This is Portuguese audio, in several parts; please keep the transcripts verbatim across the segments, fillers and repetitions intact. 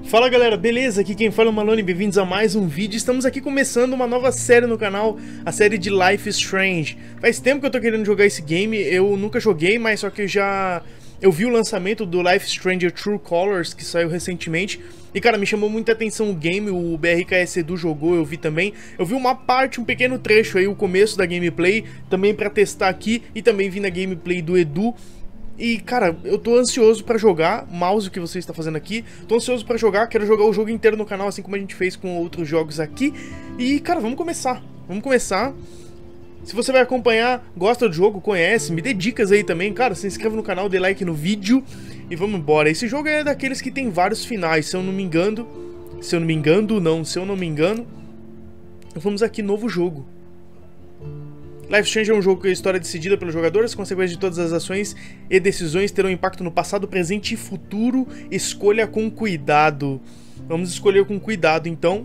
Fala galera, beleza? Aqui quem fala é o Malone, bem-vindos a mais um vídeo. Estamos aqui começando uma nova série no canal, a série de Life is Strange. Faz tempo que eu tô querendo jogar esse game, eu nunca joguei, mas só que eu já... Eu vi o lançamento do Life is Strange True Colors, que saiu recentemente. E cara, me chamou muita atenção o game, o B R K S Edu jogou, eu vi também. Eu vi uma parte, um pequeno trecho aí, o começo da gameplay, também pra testar aqui. E também vi na gameplay do Edu. E, cara, eu tô ansioso pra jogar, mouse o que você está fazendo aqui. Tô ansioso pra jogar, quero jogar o jogo inteiro no canal, assim como a gente fez com outros jogos aqui. E, cara, vamos começar, vamos começar. Se você vai acompanhar, gosta do jogo, conhece, me dê dicas aí também. Cara, se inscreva no canal, dê like no vídeo e vamos embora. Esse jogo é daqueles que tem vários finais, se eu não me engano. Se eu não me engano, não, se eu não me engano. Vamos aqui, novo jogo. Life is Strange é um jogo que a história é decidida pelos jogadores, as consequências de todas as ações e decisões terão impacto no passado, presente e futuro. Escolha com cuidado. Vamos escolher com cuidado, então.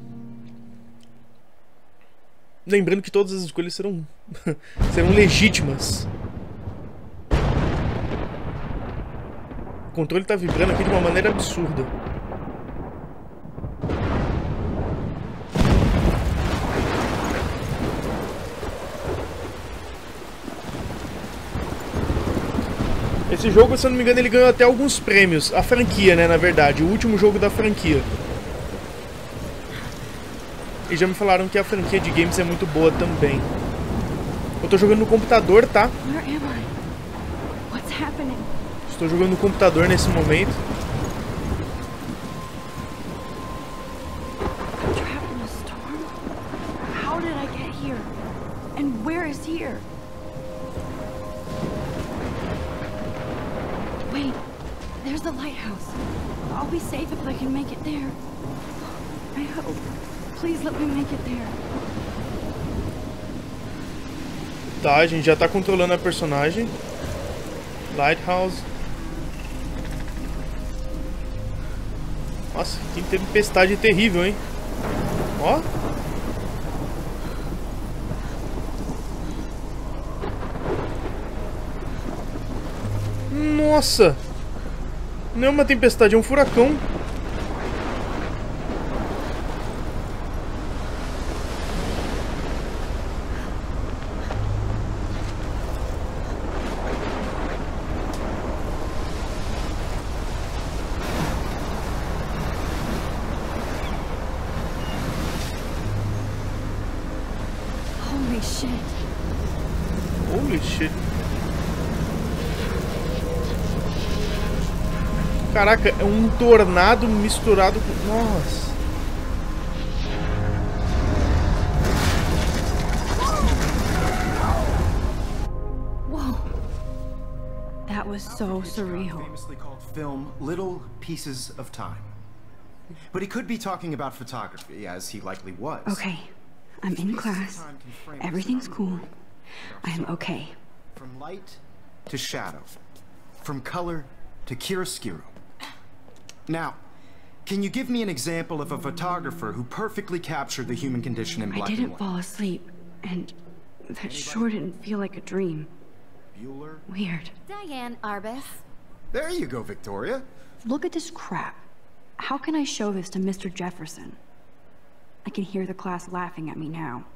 Lembrando que todas as escolhas serão, serão legítimas. O controle está vibrando aqui de uma maneira absurda. Esse jogo, se eu não me engano, ele ganhou até alguns prêmios. A franquia, né, na verdade. O último jogo da franquia. E já me falaram que a franquia de games é muito boa também. Eu tô jogando no computador, tá? Estou jogando no computador nesse momento. Wait, there's the lighthouse. I'll be safe if I can make it there. I hope. Please let me make it there. Tá, a gente já tá controlando a personagem. Lighthouse. Nossa, que tempestade terrível, hein? Ó. Nossa! Não é uma tempestade, é um furacão. Holy shit. Holy shit. Caraca, é um tornado misturado com... Nossa. Whoa. That was so surreal. Famously called film Little Pieces of Time. But he could be talking about photography, as he likely was. Okay, I'm in class. Everything's cool. I'm okay. From light to shadow. From color to chiaroscuro. Now, can you give me an example of a photographer who perfectly captured the human condition in black I and didn't white? fall asleep, and that sure didn't feel like a dream. Bueller? Weird. Diane Arbus. There you go, Victoria. Look at this crap. How can I show this to Mister Jefferson? I can hear the class laughing at me now.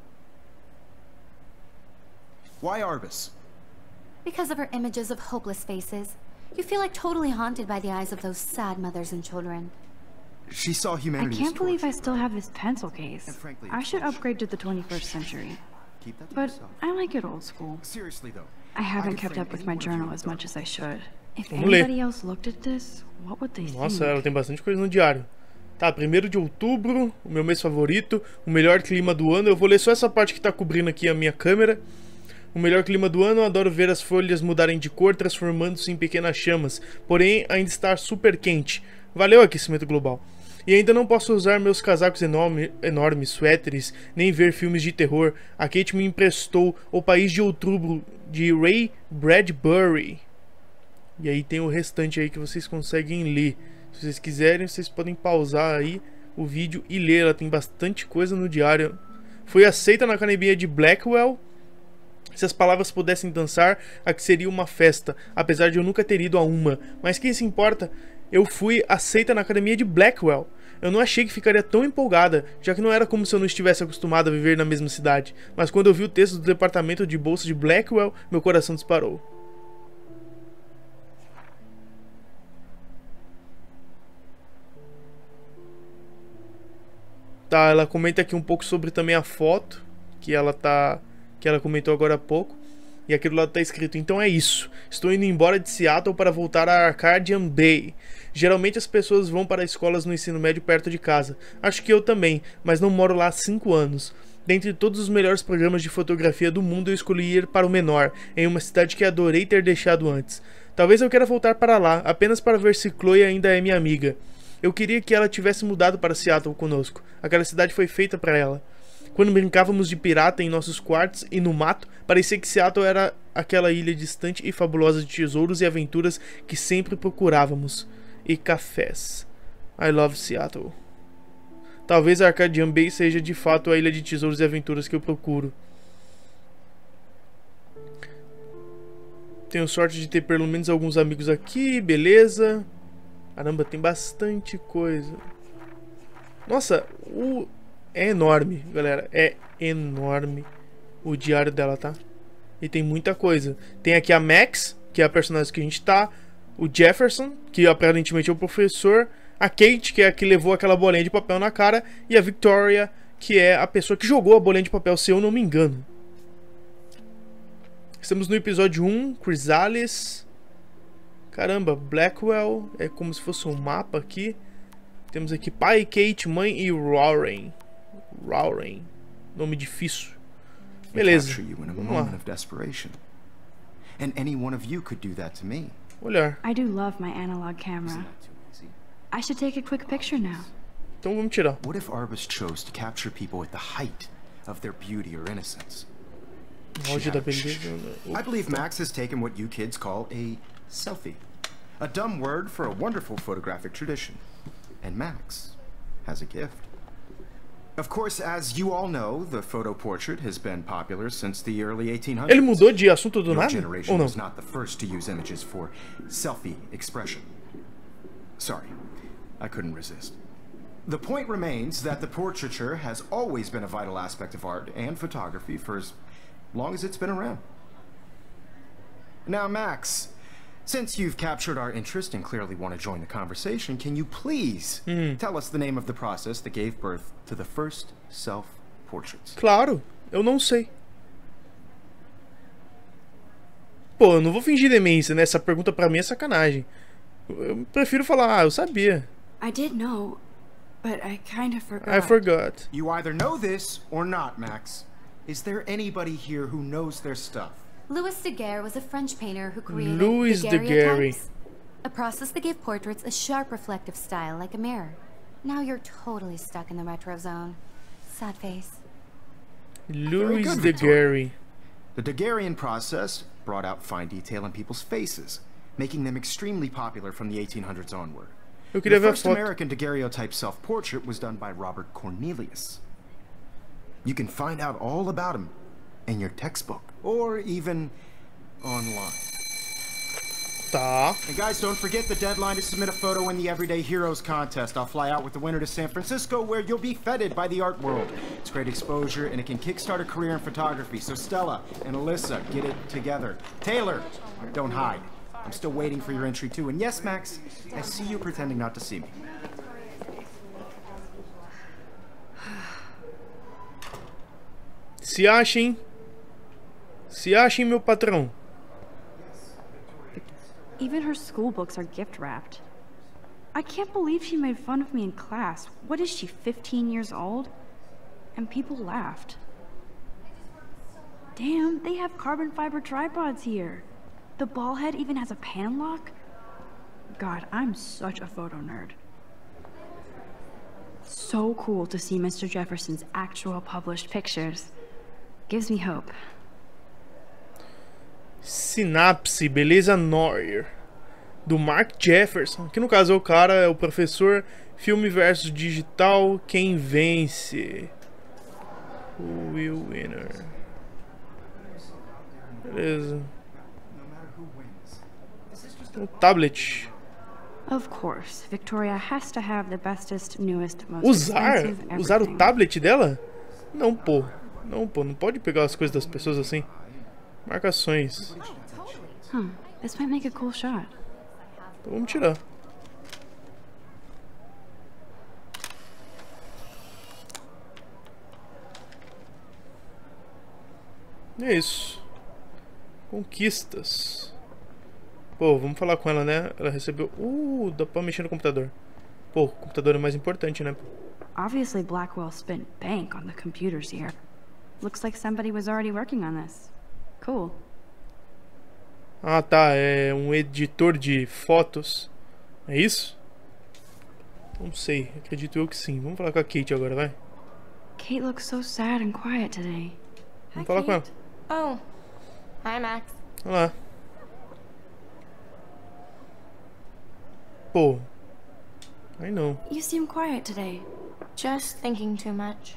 Why Arbus? Because of her images of hopeless faces. You feel like totally haunted by the eyes of those sad mothers and children. She saw I humanity can't as believe I torture. still have this pencil case. And frankly, I it's should bullshit. upgrade to the twenty-first century. Keep that to But yourself. I like it old school. Seriously, though. I haven't could kept frame up with any my one of you journal in as much as I should. If Vamos ler. anybody else looked at this, what would they Nossa, think? ela tem bastante coisa no diário. Tá, primeiro de outubro, o meu mês favorito, o melhor clima do ano. Eu vou ler só essa parte que tá cobrindo aqui a minha câmera. O melhor clima do ano, eu adoro ver as folhas mudarem de cor, transformando-se em pequenas chamas. Porém, ainda está super quente. Valeu, aquecimento global. E ainda não posso usar meus casacos enorme, enormes, suéteres, nem ver filmes de terror. A Kate me emprestou O País de Outubro, de Ray Bradbury. E aí tem o restante aí que vocês conseguem ler. Se vocês quiserem, vocês podem pausar aí o vídeo e ler. Ela tem bastante coisa no diário. Foi aceita na academia de Blackwell. Se as palavras pudessem dançar, aqui seria uma festa, apesar de eu nunca ter ido a uma. Mas quem se importa? eu fui aceita na academia de Blackwell. Eu não achei que ficaria tão empolgada, já que não era como se eu não estivesse acostumado a viver na mesma cidade. Mas quando eu vi o texto do departamento de bolsa de Blackwell, meu coração disparou. Tá, ela comenta aqui um pouco sobre também a foto que ela tá, que ela comentou agora há pouco. E aquilo lá tá escrito: então é isso, estou indo embora de Seattle para voltar a Arcadian Bay. Geralmente as pessoas vão para escolas no ensino médio perto de casa. Acho que eu também, mas não moro lá há cinco anos. Dentre todos os melhores programas de fotografia do mundo, eu escolhi ir para o menor, em uma cidade que adorei ter deixado antes. Talvez eu queira voltar para lá, apenas para ver se Chloe ainda é minha amiga. Eu queria que ela tivesse mudado para Seattle conosco. Aquela cidade foi feita para ela. Quando brincávamos de pirata em nossos quartos e no mato, parecia que Seattle era aquela ilha distante e fabulosa de tesouros e aventuras que sempre procurávamos. E cafés. I love Seattle. Talvez a Arcadian Bay seja de fato a ilha de tesouros e aventuras que eu procuro. Tenho sorte de ter pelo menos alguns amigos aqui, beleza. Caramba, tem bastante coisa. Nossa, o... é enorme, galera. É enorme o diário dela, tá? E tem muita coisa. Tem aqui a Max, que é a personagem que a gente tá. O Jefferson, que aparentemente é o professor. A Kate, que é a que levou aquela bolinha de papel na cara. E a Victoria, que é a pessoa que jogou a bolinha de papel, se eu não me engano. Estamos no episódio um, Chrysalis. Caramba, Blackwell. É como se fosse um mapa aqui. Temos aqui pai, Kate, mãe e Roaring. Roaring. Nome difícil. Beleza. Vamos lá. And any one of you could do that to me. Olhar. I do love my analog camera. I should take a quick picture now. Então vamos tirar. What if Arbus chose to capture people at the height of their beauty or innocence? Auge da beleza. I believe Max has taken what you kids call a selfie. A dumb word for a wonderful photographic tradition. And Max has a gift. Of course, as you all know, the photo portrait has been popular since the early eighteen hundreds. Ele mudou de assunto do Your nada? generation Ou não? was not the first to use images for selfie expression. Sorry, I couldn't resist. The point remains that the portraiture has always been a vital aspect of art and photography for as long as it's been around. Now, Max, since you've captured our interest and clearly want to join the conversation, can you please hum. tell us the name of the process that gave birth to the first self-portraits? Claro, eu não sei. Pô, eu não vou fingir demência, né? Essa pergunta pra mim é sacanagem. Eu prefiro falar, ah, eu sabia. I did know, but I kind of forgot. I forgot. You either know this or not, Max. Is there anybody here who knows their stuff? Louis Daguerre was a French painter who created Louis Daguerre. daguerreotypes, a process that gave portraits a sharp reflective style like a mirror. Now you're totally stuck in the retro zone. Sad face. Louis good, Daguerre. The Daguerrean process brought out fine detail in people's faces, making them extremely popular from the eighteen hundreds onward. Eu queria The ver a first foto. American daguerreotype self-portrait was done by Robert Cornelius. You can find out all about him in your textbook, or even online. Tá. And guys, don't forget the deadline to submit a photo in the Everyday Heroes contest. I'll fly out with the winner to San Francisco, where you'll be feted by the art world. It's great exposure, and it can kickstart a career in photography. So Stella and Alyssa, get it together. Taylor, don't hide. I'm still waiting for your entry too. And yes, Max, I see you pretending not to see me. Se achem. Se achem, meu patrão. Even her school books are gift wrapped. I can't believe she made fun of me in class. What is she, fifteen years old? And people laughed. Damn, they have carbon fiber tripods here. The ball head even has a pan lock. God, I'm such a photo nerd. So cool to see Mister Jefferson's actual published pictures. Gives me hope. Sinapse, beleza Neuer. Do Mark Jefferson. Que no caso é o cara, é o professor. Filme versus digital. Quem vence? Who will winner? Beleza. O tablet. Of course, Victoria has to have the bestest, newest, most Usar? expensive everything. Usar o tablet dela? Não, pô. Não, pô. Não pode pegar as coisas das pessoas assim. Marcações. Huh. This might make a cool shot. Então vamos tirar. É isso. Conquistas. Pô, vamos falar com ela, né? Ela recebeu... Uh, dá pra mexer no computador. Pô, o computador é mais importante, né? Obviously, Blackwell spent bank on the computers here. Looks like somebody was already working on this. Cool. Ah, tá. É um editor de fotos. É isso? Não sei. Acredito eu que sim. Vamos falar com a Kate agora, vai. Kate looks so sad and quiet today. Vamos falar com ela. Oh. Hi, Max. Olá. Pô. Ai não. You seem quiet today. Just thinking too much.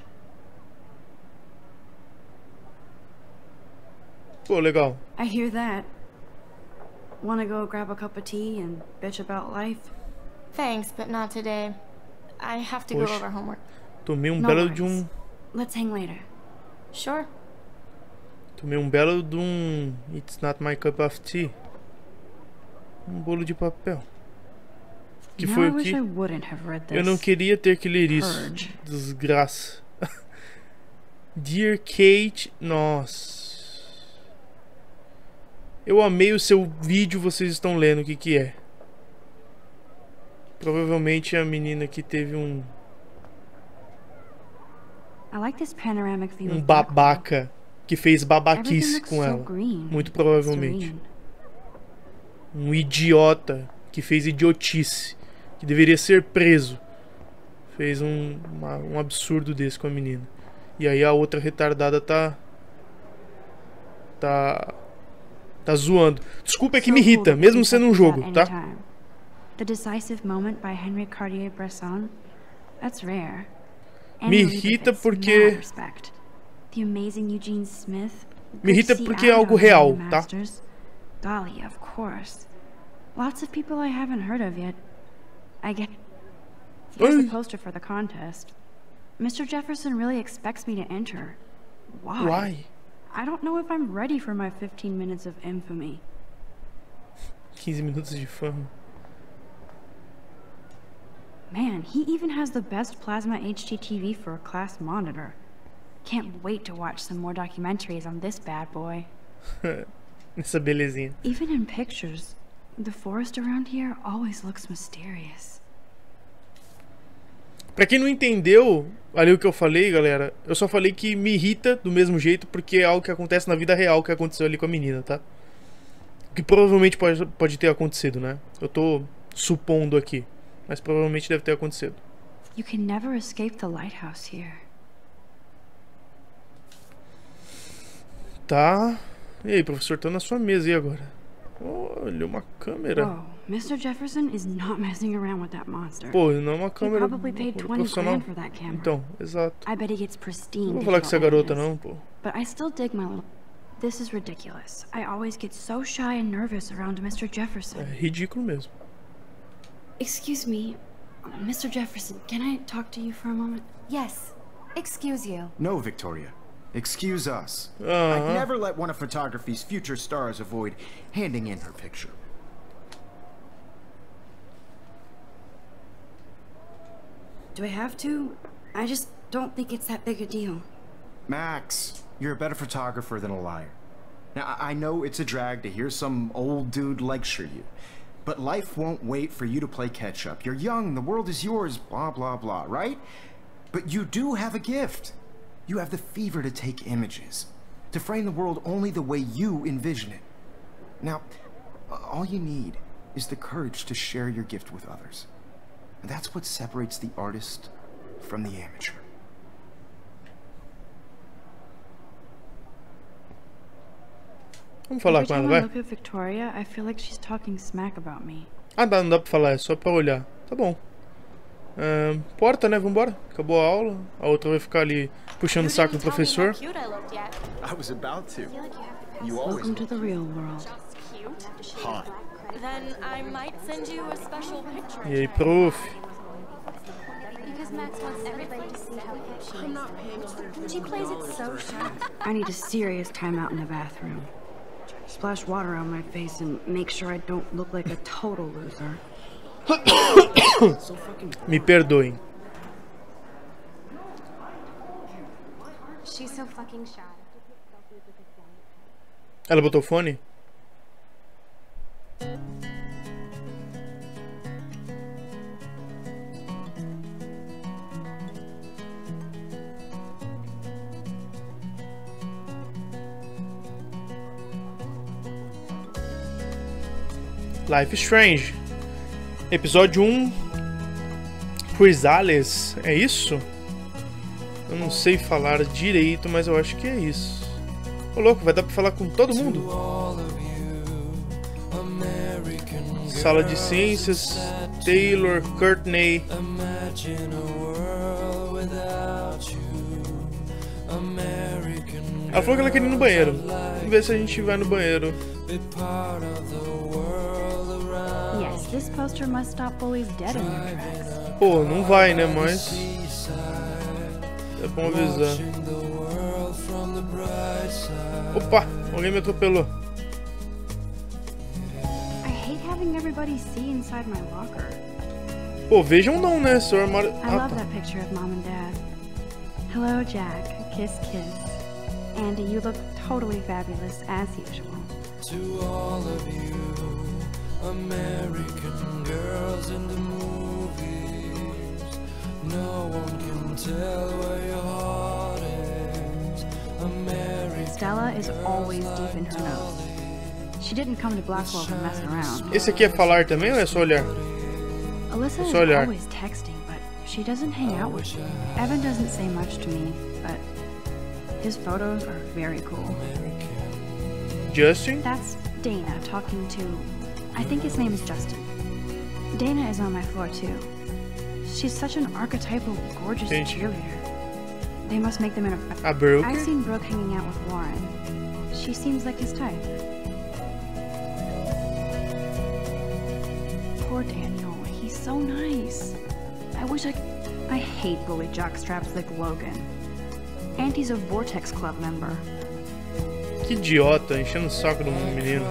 Pô, legal. I hear that. Wanna go grab a cup of tea and bitch about life? Thanks, but not today. I have to go Poxa. over homework. Tomei um No belo worries. de um... Let's hang later. Sure. Tomei um belo de um... It's not my cup of tea. Um bolo de papel. Que Now foi I o wish que... I wouldn't have read this. Eu não queria ter que ler isso. Purge. Desgraça. Dear Kate... Nossa. Eu amei o seu vídeo, vocês estão lendo o que que é. Provavelmente a menina que teve um... I like this panoramic view Um of Blackwell. babaca que fez Everything babaquice looks com so ela. green, Muito provavelmente. serene. Um idiota que fez idiotice. Que deveria ser preso. Fez um, uma- um absurdo desse com a menina. E aí a outra retardada tá... Tá... Tá zoando. Desculpa, é que me So cool irrita, that we mesmo can sendo um touch jogo, that tá? anytime. The decisive moment by Henry Cartier-Bresson. That's rare. Me Annie irrita Leibovitz, porque- mad respect. The amazing Eugene Smith. Me irrita Good porque é C algo I real, the tá? Masters. Dahlia, of course. Lots of people I haven't heard of yet. I get. Here's Oi. the poster for the contest. Mister Jefferson really expects me to enter. Why? Why? I don't know if I'm ready for my fifteen minutes of infamy. quinze minutos de fama. Man, he even has the best plasma H D T V for a class monitor. Can't wait to watch some more documentaries on this bad boy. Essa belezinha. Even in pictures, the forest around here always looks mysterious. Pra quem não entendeu ali o que eu falei, galera, eu só falei que me irrita do mesmo jeito porque é algo que acontece na vida real que aconteceu ali com a menina, tá? Que provavelmente pode, pode ter acontecido, né? Eu tô supondo aqui, mas provavelmente deve ter acontecido. You can never escape the lighthouse here. Tá. E aí, professor, tá na sua mesa e agora? Olha, uma câmera. Whoa, Mister Jefferson is not messing around with that monster. Pô, não é uma He câmera probably paid twenty profissional. grand for that camera. Então, exato. I bet he gets pristine. Não vou falar com essa digital garota evidence. não, pô. But I still dig my little. This is ridiculous. I always get so shy and nervous around Mister Jefferson. É ridículo mesmo. Excuse me, Mister Jefferson, can I talk to you for a moment? Yes. Excuse you. No, Victoria. Excuse us. Ah. I'd never let one of photography's future stars avoid handing in her picture. Do I have to? I just don't think it's that big a deal. Max, you're a better photographer than a liar. Now, I I know it's a drag to hear some old dude lecture you, but life won't wait for you to play catch up. You're young, the world is yours, blah, blah, blah, right? But you do have a gift. You have the fever to take images, to frame the world only the way you envision it. Now, all you need is the courage to share your gift with others. And that's what separates the artist from the amateur. Vamos falar Every com ela, time I vai. look at Victoria, I feel like she's talking smack about me. Ah, dá, não dá pra falar, é só pra olhar. Tá bom. Ahn, porta, né? Vambora. Acabou a aula. A outra vai ficar ali puxando o saco do professor. Cute I looked yet. I was about to. You always Welcome to the real world. hot. Then I might send you a special picture. E aí, prof? Because Max wants everybody to see how hip she is. She plays it so sharp. I need a serious timeout in the bathroom. Splash water on my face and make sure I don't look like a total loser. Me perdoem. She's so fucking shy. Ela botou fone? Life is Strange. Episódio um. Chrysalis. É isso? Eu não sei falar direito, mas eu acho que é isso. Ô louco, vai dar pra falar com todo mundo? Sala de ciências. Taylor, Courtney. Ela falou que ela queria ir no banheiro. Vamos ver se a gente vai no banheiro. Yes, this poster must stop bullies dead in their tracks. Pô, não vai, né? Mas é bom avisar. Opa, alguém me atropelou. I hate having everybody see inside my locker. Pô, vejam não, né? Seu armário. I Ah, love tá. that picture of Mom and Dad. Hello, Jack. Kiss, kiss. Andy, you look totally fabulous as usual. To all of you American girls in the movies, no one can tell where your heart is. American Stella is always deep in her notes. She didn't come to Blackwell to mess around. Esse aqui é falar também ou é só olhar? Alyssa is Só olhar. always texting, but she doesn't hang out with me. Evan doesn't say much to me, but his photos are very cool. Justin? That's Dana talking to... I think his name is Justin. Dana is on my floor too. She's such an archetypal, gorgeous Gente. cheerleader. They must make them in a... A Brooke? I've seen Brooke hanging out with Warren. She seems like his type. Poor Daniel. He's so nice. I wish I... I hate bully jockstraps like Logan. Auntie's a Vortex Club member. Que idiota, enchendo o saco do menino.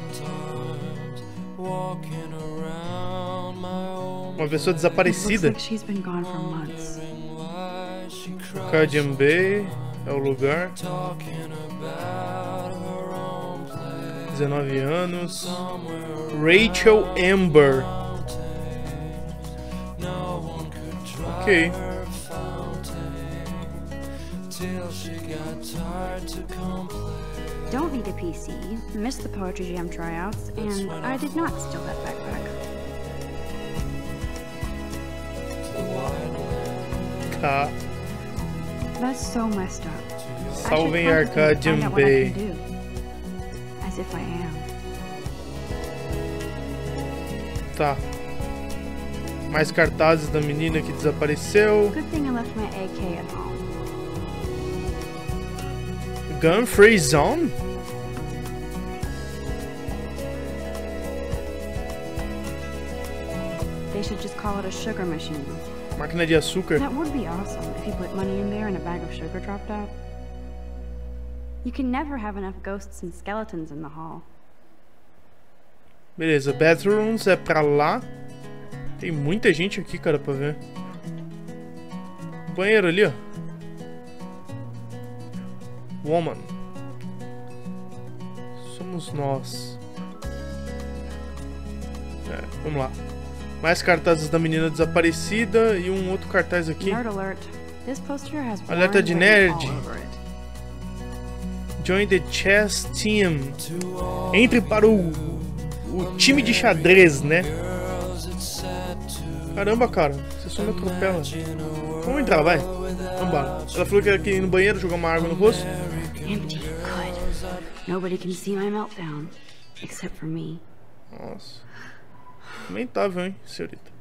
Uma pessoa Looks desaparecida. like she's been gone for months. Cardian Bay é o lugar. dezenove anos. Rachel Amber. Ok. Don't need a P C, missed the Poetry Jam tryouts, and I did not steal that backpack. Tá. That's so messed up. Salvem I should contact him Arcadian and find out what I Bay. can do. As if I am. Tá. Mais cartazes da menina que desapareceu. Good thing I left my A K at home. Gun Free Zone? They should just call it a sugar machine. Máquina de açúcar. That would be awesome if you put money in there and a bag of sugar dropped out. You can never have enough ghosts and skeletons in the hall. Beleza, bathrooms é pra lá. Tem muita gente aqui, cara, pra ver. Banheiro ali, ó. Woman. Somos nós. É, vamos lá. Mais cartazes da menina desaparecida e um outro cartaz aqui. Nerd alert. This poster has Alerta Warren de written nerd. all over it. Join the chess team. Entre para o, o time de xadrez, né? Caramba, cara. Você só me atropela. Vamos entrar, vai. Vambora. Ela falou que ela queria ir no banheiro, jogar uma água no rosto. Empty. Good. Nobody can see my meltdown. Except for me. Nossa. Lamentável, hein, senhorita.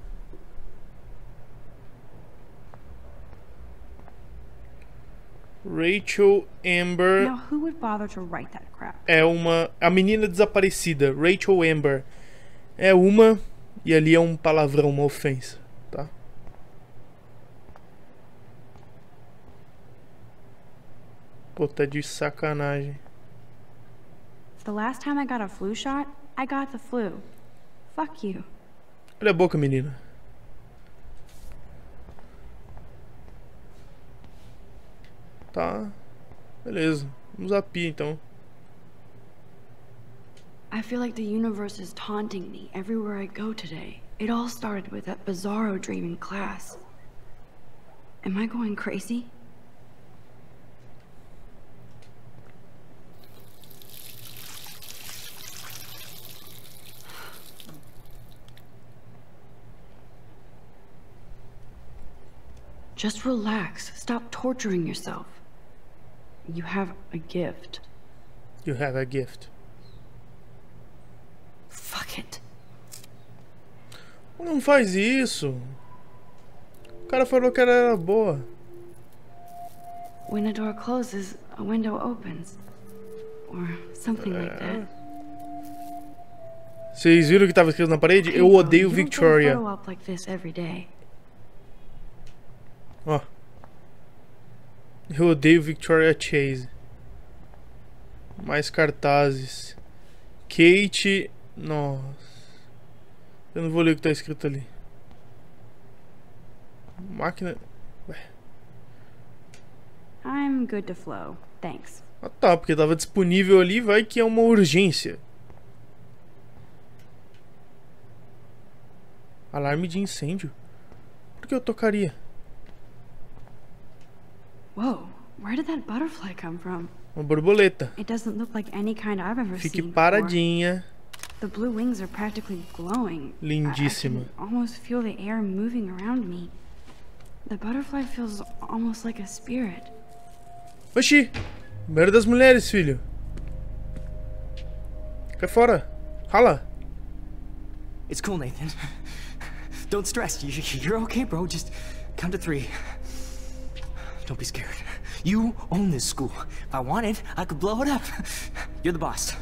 Rachel Amber Now, who would bother to write that crap? é uma... A menina desaparecida. Rachel Amber. é uma e ali é um palavrão, uma ofensa, tá? Pô, tá de sacanagem. The last time I got a flu shot, I got the flu. Fuck you. Olha a boca, menina. Tá. Beleza. Vamos a pia, então. I feel like the universe is taunting me everywhere I go today. It all started with that bizarro dream in class. Am I going crazy? Just relax. Stop torturing yourself. You have a gift. You have a gift. Fuck it. Não faz isso. O cara falou que ela era boa. When a door closes, a window opens. Or something like that. Vocês viram o que estava escrito na parede? Eu odeio Victoria. Ó. Eu odeio Victoria Chase. Mais cartazes. Kate. Nossa. Eu não vou ler o que tá escrito ali. Máquina. Ué. I'm good to flow. Thanks. Ah tá, porque tava disponível ali, vai que é uma urgência. Alarme de incêndio? Por que eu tocaria? Whoa, where did that butterfly come from? Uma borboleta. It doesn't look like any kind I've ever Fique seen paradinha. before. The blue wings are practically glowing. Lindíssima. I, I can almost feel the air moving around me. The butterfly feels almost like a spirit. Oxi! Merda das mulheres, filho. Cai fora. Rala. It's cool, Nathan. Don't stress. You're okay, bro. Just count to three. Don't be scared. You own this school. If I wanted, I could blow it up. You're the boss.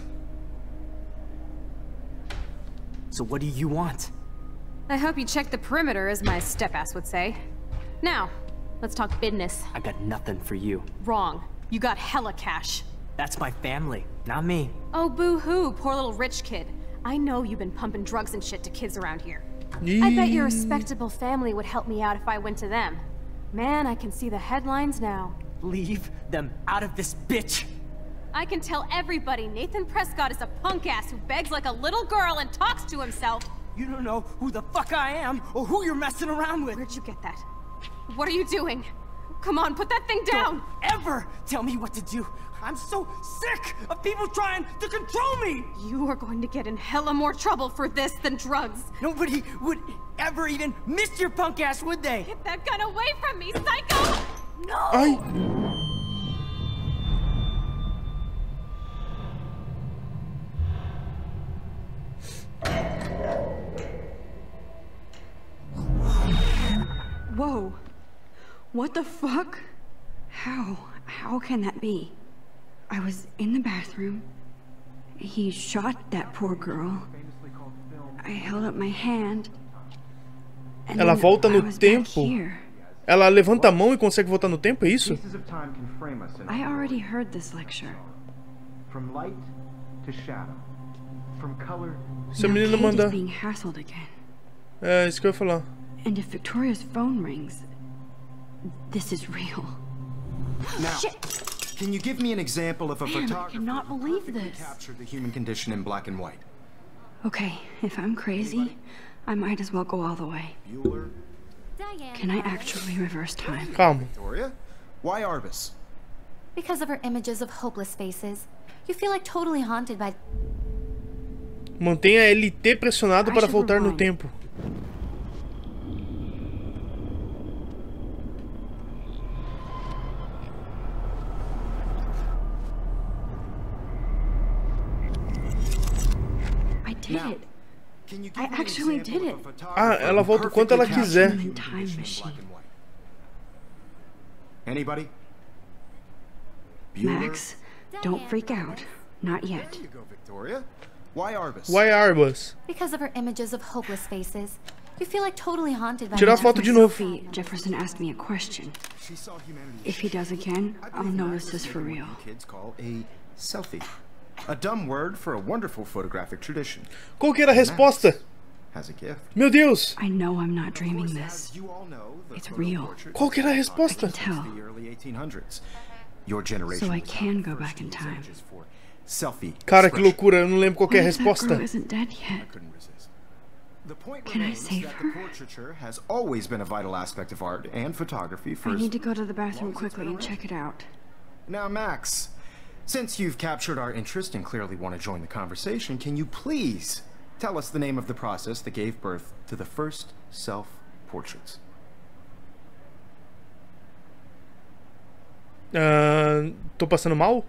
So what do you want? I hope you check the perimeter, as my step-ass would say. Now, let's talk business. I got nothing for you. Wrong. You got hella cash. That's my family, not me. Oh, boo-hoo, poor little rich kid. I know you've been pumping drugs and shit to kids around here. I bet your respectable family would help me out if I went to them. Man, I can see the headlines now. Leave them out of this bitch! I can tell everybody Nathan Prescott is a punk ass who begs like a little girl and talks to himself. You don't know who the fuck I am or who you're messing around with. Where'd you get that? What are you doing? Come on, put that thing down! Don't ever tell me what to do. I'm so sick of people trying to control me! You are going to get in hella more trouble for this than drugs. Nobody would ever even miss your punk ass, would they? Get that gun away from me, psycho! No! Ai! Whoa. What the fuck? How? How can that be? I was in the bathroom. He shot that poor girl. I held up my hand. And Ela then volta I no was back tempo. here. Ela levanta a mão e consegue voltar no tempo, é isso? I already heard this lecture. From light to shadow. From color. Se a Now menina Kate mandar. is being hassled again. É, isso que eu ia falar. And if Victoria's phone rings, this is real. Now, can you give me an example of a Man, I photographer cannot who believe perfectly this. captured the human condition in black and white? Okay, if I'm crazy, I might as well go all the way. Bueller? Can I actually reverse time? Calma. Victoria? Why Arbus? Because of her images of hopeless faces. You feel like totally haunted by... Mantenha L T pressionado para voltar no tempo. I did it. Can you give I me an actually example did of it. a photographer Ah, ela who volta o quanto ela perfectly quiser. captured the human Time condition in machine. black and white? Anybody? Bueller? Max, don't freak out. Not yet. There you go, Victoria. Why Arbus? Why Arbus? Because of her images of hopeless faces. You feel like totally haunted by Tirar a foto de novo. Sophie, Jefferson asked me a question. If he does again, I'll notice this for real. Kids call a selfie. A dumb word for a wonderful photographic tradition. Qual que era a resposta? Has a gift. Meu Deus. I know I'm not dreaming this. It's real. Qual que era a resposta? I can tell. The early eighteen hundreds. Your generation. So I can go back in time. Selfie. Cara, que loucura, eu não lembro qual que é a What if that resposta. girl isn't dead yet? The point Can I remains save that her? the portraiture has always been a vital aspect of art and photography for I need to go to the bathroom quickly and check it out. Now, Max, since you've captured our interest and clearly want to join the conversation, can you please tell us the name of the process that gave birth to the first self-portraits? Uh, tô passando mal?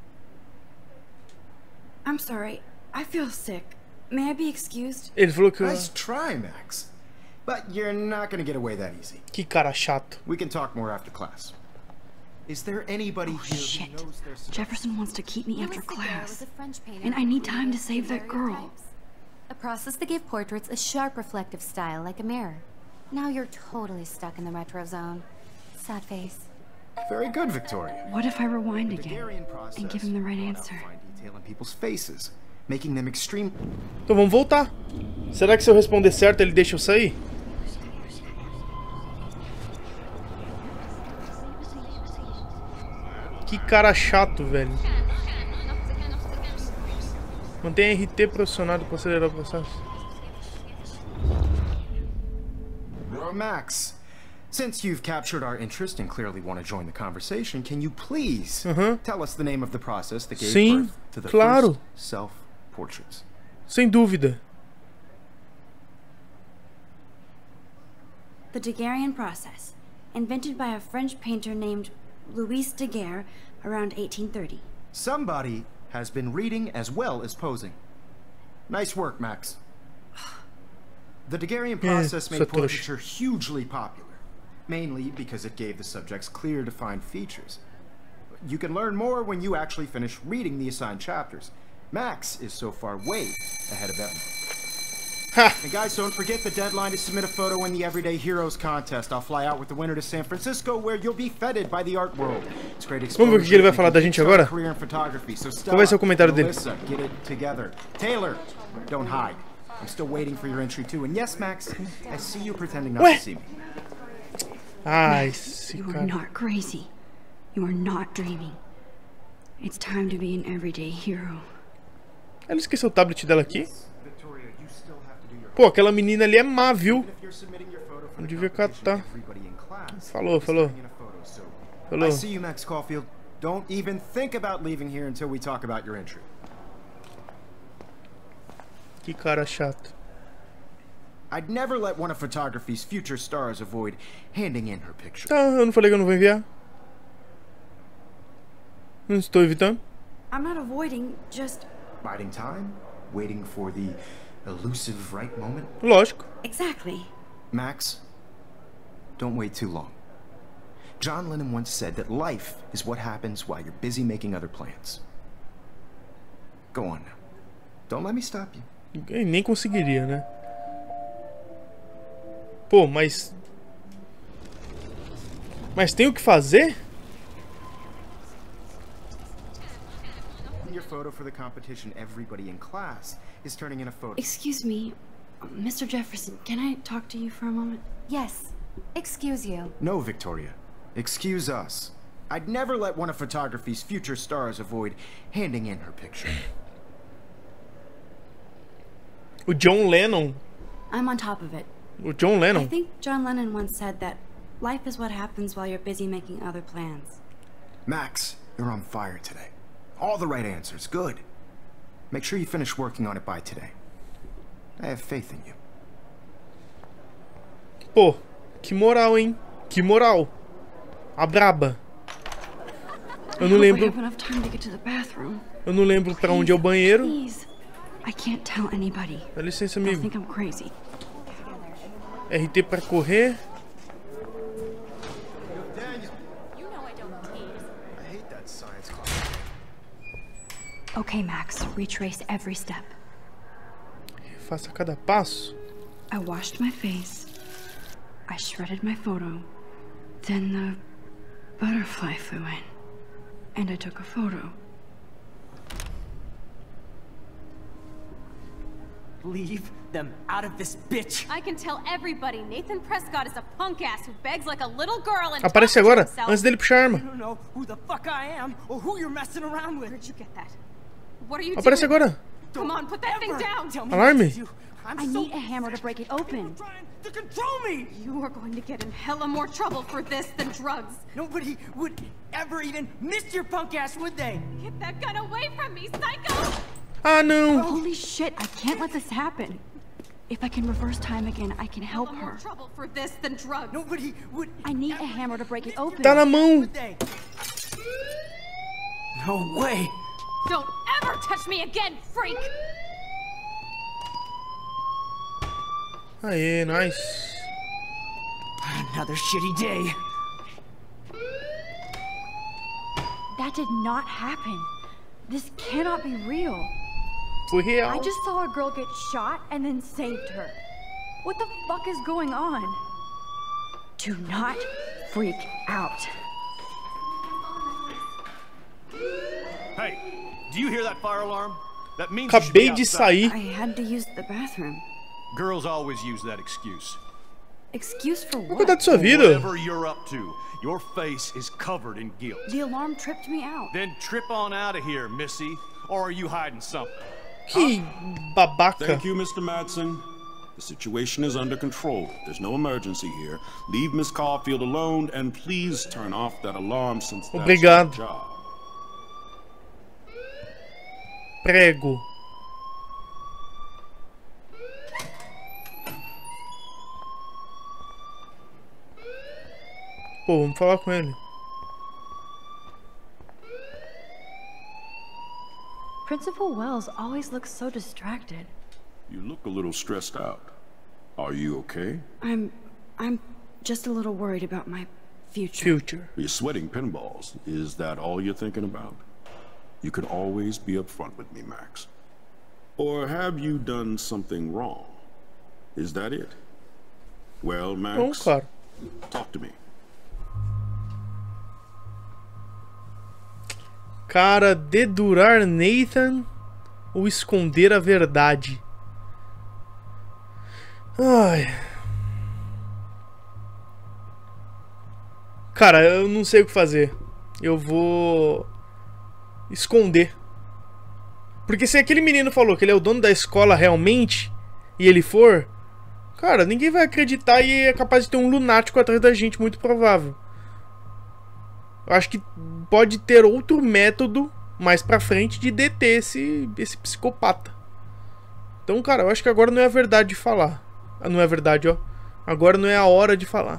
I'm sorry. I feel sick. May I be excused? Ele falou que... Nice try, Max. But you're not going to get away that easy. Que cara chato. We can talk more after class. Is there anybody Oh, here shit. who knows their... Jefferson wants to keep me after Louis Daguerre class. was a French painter And I need who time to used save that girl. daguerreotypes. A process that gave portraits a sharp reflective style like a mirror. Now you're totally stuck in the retro zone. Sad face. Very good, Victoria. What if I rewind The again Daguerrean process and give him the right brought out answer? fine detail in people's faces, making them extreme. Então vamos voltar. Será que se eu responder certo ele deixa eu sair? Que cara chato, velho. Mantém R T pressionado para acelerar o processo. Max, since you've captured our interest and clearly want to join the conversation, can you please Uhum. tell us the name of the process that gave Sim, birth to the claro. first self-portraits? Sem dúvida. The Daguerrean process, invented by a French painter named Louis Daguerre around eighteen thirty. Somebody has been reading as well as posing. Nice work, Max. The Daguerrean process sou made trouxa. portraiture hugely popular, mainly because it gave the subjects clear, defined features. You can learn more when you actually finish reading the assigned chapters. Max is so far way ahead of everyone. Ha! And guys, don't forget the deadline to submit a photo in the Everyday Heroes contest. I'll fly out with the winner to San Francisco, where you'll be feted by the art world. It's great exposure. Vamos ver o que ele vai falar da gente agora? Career in photography. So Qual vai ser o comentário dele? Melissa, get it together. Taylor, don't hide. I'm still waiting for your entry too. And yes, Max, I see you pretending not Ué? to see me. Ai, esse You are cara. not crazy. You are not dreaming. It's time to be an everyday hero. Ela esqueceu o tablet dela aqui. Victoria, you still have to do your Pô, aquela menina ali é má, viu? If you're submitting your photo for Eu the devia competition, catar. everybody in class Falou, is falou. taking a photo, so Falou. I see you, Max Caulfield. Don't even think about leaving here until we talk about your entry. Que cara chato. I'd never let one of photography's future stars avoid handing in her picture. Tá, eu não falei que eu não vou enviar. Não estou evitando. I'm not avoiding, just Biding time, waiting for the elusive right moment. Lógico. exactly. Max, don't wait too long. John Lennon once said that life is what happens while you're busy making other plans. Go on now. Don't let me stop you. Eu nem conseguiria, né? Pô, mas... Mas tem o que fazer? In your photo for the competition, everybody in class is turning in a photo. Excuse me, Mister Jefferson, can I talk to you for a moment? Yes. Excuse you. No, Victoria. Excuse us. I'd never let one of photography's future stars avoid handing in her picture. O John Lennon. I'm on top of it. O John I Lennon. think John Lennon once said that life is what happens while you're busy making other plans. Max, you're on fire today. All the right answers. Good. Make sure you finish working on it by today. I have faith in you. Pô, que moral, hein? Que moral. A braba. Eu não I hope I lembro. have enough time to get to the bathroom. Eu não lembro pra onde é o banheiro. Please. I can't tell anybody. Dá licença, They'll amigo. think I'm crazy. R T pra correr. Daniel! You know I don't tease. I hate that science class. Okay, Max, retrace every step. faça cada passo. I washed my face. I shredded my photo. Then the butterfly flew in. And I took a photo. Leave them out of this bitch. I can tell everybody Nathan Prescott is a punk ass who begs like a little girl and Aparece agora, antes dele puxar a arma. I don't know who the fuck I am or who you're messing around with. Where'd you get that? What are you Aparece doing? agora. Come on, put that thing down. Alarme. I need a hammer to break it open. Trying to control me. You are going to get in hella more trouble for this than drugs. Nobody would ever even miss your punk ass, would they? Get that gun away from me, psycho! Ah, não. Holy shit, I can't let this happen. If I can reverse time again, I can help Hella more her. trouble for this than drugs. Nobody would. I need a hammer to break it open. Tá na mão. Would they? No way. Don't ever touch me again, freak! Aê, nice. Another shitty day. That did not happen. This cannot be real. Foi real. I just saw a girl get shot and then saved her. What the fuck is going on? Do not freak out. Hey, do you hear that fire alarm? That means you should Acabei be de outside. sair. I had to use the bathroom. Girls always use that excuse. Excuse for Vou what? cuidar da sua vida. Whatever you're up to, your face is covered in guilt. The alarm tripped me out. Then trip on out of here, Missy. Or are you hiding something? Que babaca. Thank you, Mister Madsen. The situation is under control. There's no emergency here. Leave Miss Caulfield alone and please turn off that alarm since that's Obrigado. your job. Prego. Pô, vamos falar com ele. Principal Wells always looks so distracted. You look a little stressed out. Are you okay? I'm... I'm just a little worried about my future. Future. You're sweating pinballs. Is that all you're thinking about? You can always be upfront with me, Max. Or have you done something wrong? Is that it? Well, Max, Não, claro. talk to me. Cara, dedurar Nathan ou esconder a verdade? Ai. Cara, eu não sei o que fazer. Eu vou esconder. Porque se aquele menino falou que ele é o dono da escola realmente, e ele for, cara, ninguém vai acreditar e é capaz de ter um lunático atrás da gente, muito provável. Eu acho que pode ter outro método mais pra frente de deter esse, esse psicopata. Então, cara, eu acho que agora não é a verdade de falar. Ah, não é verdade, ó. Agora não é a hora de falar.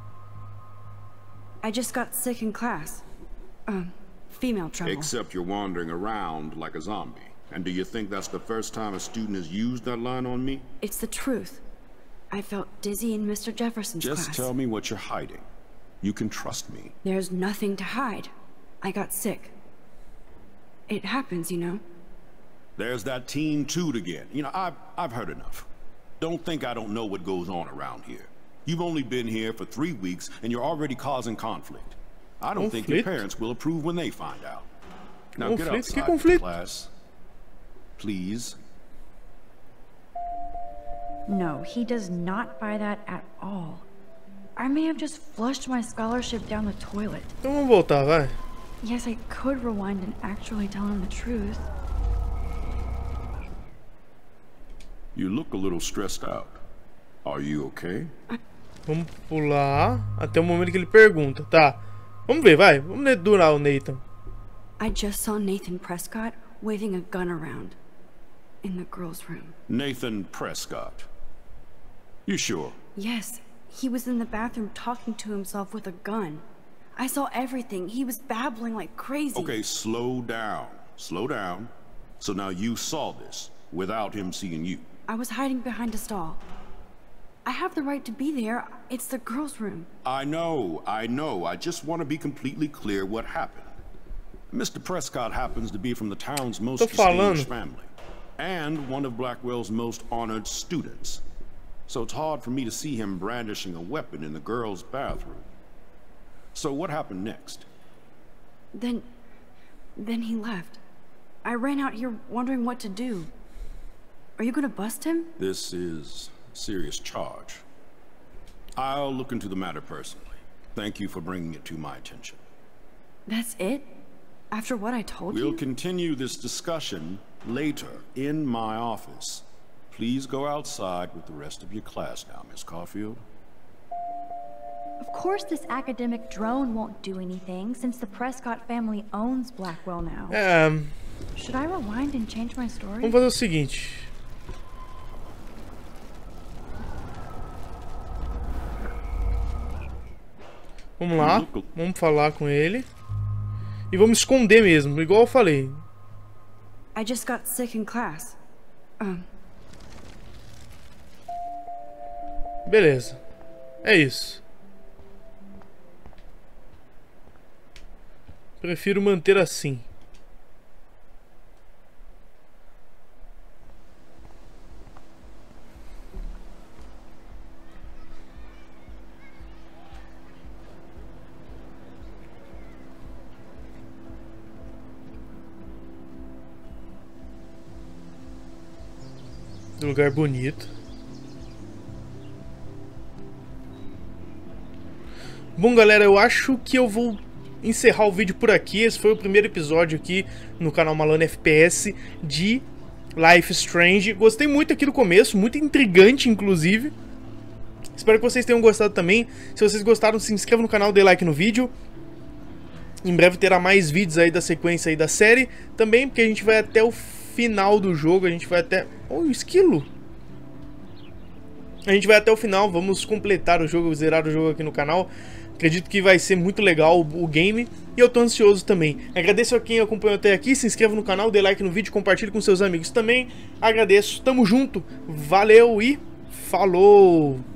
I just got sick in class. Um, female trouble. Except you're wandering around like a zombie. And do you think that's the first time a student has used that line on me? It's the truth. I felt dizzy in Mister Jefferson's Just class. tell me what you're hiding. You can trust me. There's nothing to hide. I got sick. It happens, you know. There's that teen toot again. You know, I've, I've heard enough. Don't think I don't know what goes on around here. You've only been here for three weeks and you're already causing conflict. I don't think your parents will approve when they find out. Now get Conflito? outside Que for conflito? class. Please. No, he does not buy that at all. I may have just flushed my scholarship down the toilet. Então vamos voltar, vai. Yes, I could rewind and actually tell him the truth. You look a little stressed out. Are you okay? Vamos pular até o momento que ele pergunta. Tá. Vamos ver, vai. Vamos dedurar o Nathan. I just saw Nathan Prescott waving a gun around in the girls' room. Nathan Prescott. You sure? Yes, he was in the bathroom talking to himself with a gun. I saw everything. He was babbling like crazy. Okay, slow down. Slow down. So now you saw this without him seeing you. I was hiding behind a stall. I have the right to be there. It's the girls' room. I know, I know. I just want to be completely clear what happened. Mister Prescott happens to be from the town's most Tô falando. distinguished family. and one of Blackwell's most honored students. So it's hard for me to see him brandishing a weapon in the girls' bathroom. So what happened next? Then... then he left. I ran out here wondering what to do. Are you gonna bust him? This is a serious charge. I'll look into the matter personally. Thank you for bringing it to my attention. That's it? After what I told you? We'll continue this discussion later in my office. Please go outside with the rest of your class now, Miss Caulfield. Of course this academic drone won't do anything, since the Prescott family owns Blackwell now. Um, Should I rewind and change my story? Vamos fazer o seguinte. Vamos lá, vamos falar com ele. E vamos esconder mesmo, igual eu falei. I just got sick in class. Um. Beleza. É isso. Prefiro manter assim. Lugar bonito. Bom, galera, eu acho que eu vou encerrar o vídeo por aqui. Esse foi o primeiro episódio aqui no canal Malone F P S de Life is Strange. Gostei muito aqui do começo, muito intrigante, inclusive. Espero que vocês tenham gostado também. Se vocês gostaram, se inscrevam no canal, dê like no vídeo. Em breve terá mais vídeos aí da sequência aí da série. Também, porque a gente vai até o final do jogo, a gente vai até... Oh, o esquilo! A gente vai até o final, vamos completar o jogo, zerar o jogo aqui no canal. Acredito que vai ser muito legal o game e eu tô ansioso também. Agradeço a quem acompanhou até aqui, se inscreva no canal, dê like no vídeo, compartilhe com seus amigos também. Agradeço, tamo junto, valeu e falou!